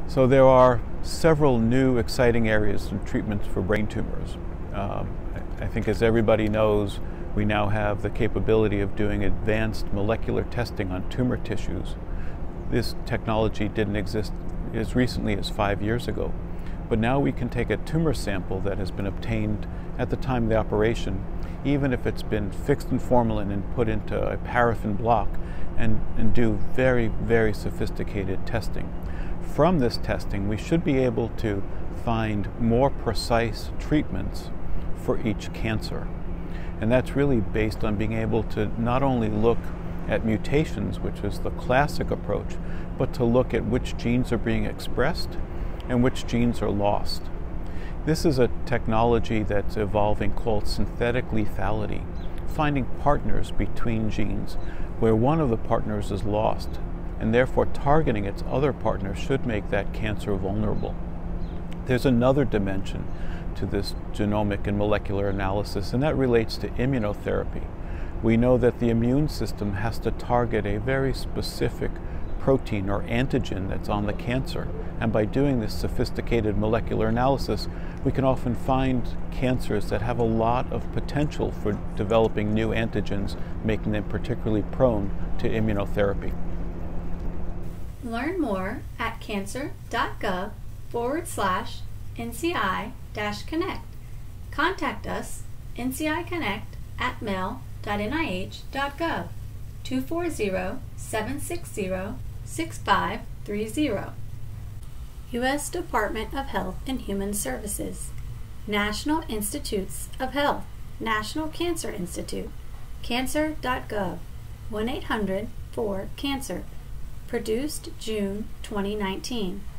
So there are several new exciting areas in treatments for brain tumors. I think, as everybody knows, we now have the capability of doing advanced molecular testing on tumor tissues. This technology didn't exist as recently as 5 years ago, but now we can take a tumor sample that has been obtained at the time of the operation, even if it's been fixed in formalin and put into a paraffin block, and do very, very sophisticated testing. From this testing, we should be able to find more precise treatments for each cancer. And that's really based on being able to not only look at mutations, which is the classic approach, but to look at which genes are being expressed and which genes are lost. This is a technology that's evolving called synthetic lethality, finding partners between genes where one of the partners is lost, and therefore targeting its other partner should make that cancer vulnerable. There's another dimension to this genomic and molecular analysis, and that relates to immunotherapy. We know that the immune system has to target a very specific protein or antigen that's on the cancer, and by doing this sophisticated molecular analysis, we can often find cancers that have a lot of potential for developing new antigens, making them particularly prone to immunotherapy. Learn more at cancer.gov/NCI-Connect. Contact us, nciconnect@mail.nih.gov, 240-760-6530. U.S. Department of Health and Human Services, National Institutes of Health, National Cancer Institute, cancer.gov, 1-800-4-CANCER. Produced June 2019.